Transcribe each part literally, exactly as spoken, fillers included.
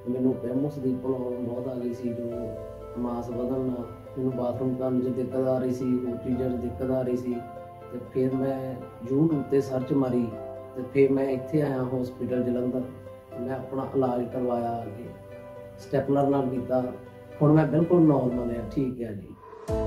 ਮੈਨੂੰ ਪੈਮੋਸ ਦੀ ਪ੍ਰੋਬਲਮ ਬਹੁਤ ਆ ਗਈ ਸੀ। ਜੋ ਮਾਸ ਵਧਣ ਨਾਲ ਮੈਨੂੰ ਬਾਥਰੂਮ ਕਰਨ 'ਚ ਦਿੱਕਤ ਆ ਰਹੀ ਸੀ, ਹੋਰ ਚੀਜ਼ਾਂ 'ਚ ਦਿੱਕਤ ਆ ਰਹੀ ਸੀ। ਤੇ ਫਿਰ ਮੈਂ ਯੂਟਿਊਬ 'ਤੇ ਸਰਚ ਮਾਰੀ ਤੇ ਫਿਰ ਮੈਂ ਇੱਥੇ ਆਇਆ ਹੌਸਪੀਟਲ ਜਲੰਧਰ। ਮੈਂ ਆਪਣਾ ਇਲਾਜ ਕਰਵਾਇਆ ਆ ਕੇ, ਸਟੈਪਲਰ ਨਾਲ ਕੀਤਾ। ਹੁਣ ਮੈਂ ਬਿਲਕੁਲ ਨੋਰਮਲ ਹਾਂ, ਠੀਕ ਹੈ ਜੀ।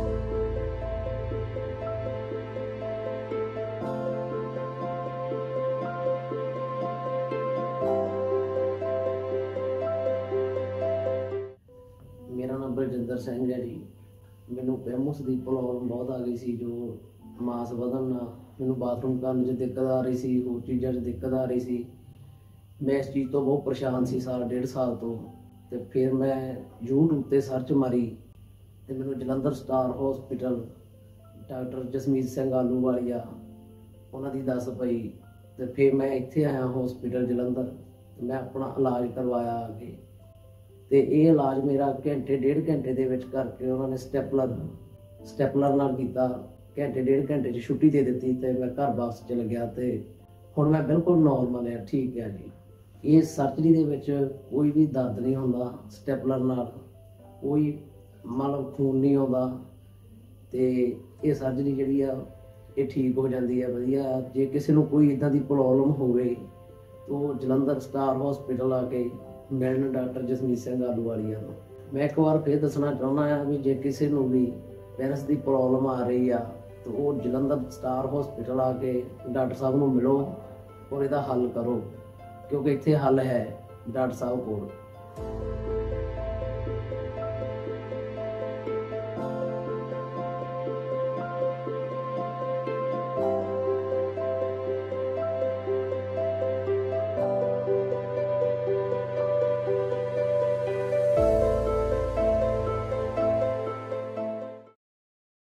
ਮੇਰਾ ਨਾਮ ਬਲਜਿੰਦਰ ਸਿੰਘ ਹੈ ਜੀ। ਮੈਨੂੰ ਪੈਮੋਸ ਦੀ ਪ੍ਰੋਬਲਮ ਬਹੁਤ ਆ ਗਈ ਸੀ। ਜੋ ਮਾਸ ਵਧਣ ਨਾਲ ਮੈਨੂੰ ਬਾਥਰੂਮ ਕਰਨ 'ਚ ਦਿੱਕਤ ਆ ਰਹੀ ਸੀ, ਹੋਰ ਚੀਜ਼ਾਂ 'ਚ ਦਿੱਕਤ ਆ ਰਹੀ ਸੀ। ਮੈਂ ਇਸ ਚੀਜ਼ ਤੋਂ ਬਹੁਤ ਪਰੇਸ਼ਾਨ ਸੀ ਸਾਲ ਡੇਢ ਸਾਲ ਤੋਂ। ਤੇ ਫਿਰ ਮੈਂ ਯੂਟਿਊਬ 'ਤੇ ਸਰਚ ਮਾਰੀ ਤੇ ਮੈਨੂੰ Jalandhar star hospital doctor Jasmeet Singh Ahluwalia ਉਹਨਾਂ ਦੀ ਦੱਸ ਪਈ। ਤੇ ਫਿਰ ਮੈਂ ਇੱਥੇ ਆਇਆ ਹੌਸਪੀਟਲ ਜਲੰਧਰ ਤੇ ਮੈਂ ਆਪਣਾ ਇਲਾਜ ਕਰਵਾਇਆ ਆ ਕੇ। ਤੇ ਇਹ ਇਲਾਜ ਮੇਰਾ ਘੰਟੇ ਡੇਢ ਘੰਟੇ ਦੇ ਵਿੱਚ ਕਰਕੇ ਉਹਨਾਂ ਨੇ ਸਟੈਪਲਰ ਸਟੈਪਲਰ ਨਾਲ ਕੀਤਾ। ਘੰਟੇ ਡੇਢ ਘੰਟੇ 'ਚ ਛੁੱਟੀ ਦੇ ਦਿੱਤੀ ਤੇ ਮੈਂ ਘਰ ਵਾਪਸ ਚਲ ਗਿਆ। ਤੇ ਹੁਣ ਮੈਂ ਬਿਲਕੁਲ ਨੋਰਮਲ ਹਾਂ, ਠੀਕ ਹੈ ਜੀ। ਇਹ ਸਰਜਰੀ ਦੇ ਵਿੱਚ ਕੋਈ ਵੀ ਦਰਦ ਨਹੀਂ ਹੁੰਦਾ। ਸਟੈਪਲਰ ਨਾਲ ਕੋਈ ਮਤਲਬ ਖੂਨ ਨਹੀਂ ਆਉਂਦਾ। ਤੇ ਇਹ ਸਰਜਰੀ ਜਿਹੜੀ ਆ ਇਹ ਠੀਕ ਹੋ ਜਾਂਦੀ ਹੈ ਵਧੀਆ। ਜੇ ਕਿਸੇ ਨੂੰ ਕੋਈ ਇੱਦਾਂ ਦੀ ਪ੍ਰੋਬਲਮ ਹੋਵੇ ਤਾਂ ਉਹ ਜਲੰਧਰ ਸਟਾਰ ਹੌਸਪੀਟਲ ਆ ਕੇ ਮਿਲਣ ਡਾਕਟਰ ਜਸਮੀਤ ਸਿੰਘ ਆਲੂਵਾਲੀਆ ਨੂੰ। ਮੈਂ ਇੱਕ ਵਾਰ ਫਿਰ ਦੱਸਣਾ ਚਾਹੁੰਦਾ ਹਾਂ ਵੀ ਜੇ ਕਿਸੇ ਨੂੰ ਵੀ ਪੈਰਸ ਦੀ ਪ੍ਰੋਬਲਮ ਆ ਰਹੀ ਆ ਤਾਂ ਉਹ ਜਲੰਧਰ ਸਟਾਰ ਹੌਸਪੀਟਲ ਆ ਕੇ ਡਾਕਟਰ ਸਾਹਿਬ ਨੂੰ ਮਿਲੋ ਔਰ ਇਹਦਾ ਹੱਲ ਕਰੋ, ਕਿਉਂਕਿ ਇੱਥੇ ਹੱਲ ਹੈ ਡਾਕਟਰ ਸਾਹਿਬ ਕੋਲ।